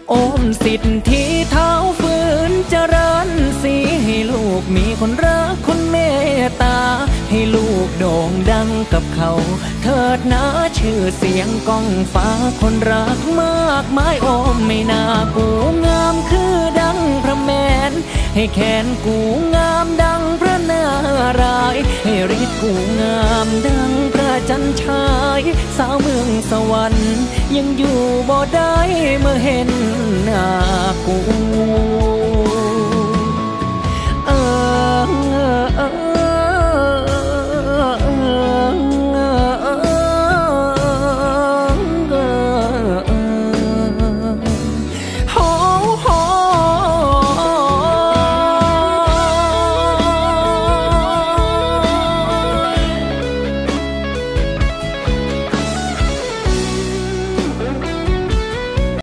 โอมสิทธิเท้าฝืนเจริญสีให้ลูกมีคนรักคนเมตตาให้ลูกโด่งดังกับเขาเถิดนะชื่อเสียงก้องฟ้าคนรักมากมายโอมไม่น่ากูงามคือดังพระแมนให้แขนกูงามดังพระนารายณ์ให้ฤทธิ์กูงามดังพระจันทร์ฉายสาวเมืองสวรรค์ยังอยู่บ่ได้เมื่อเห็นหน้ากู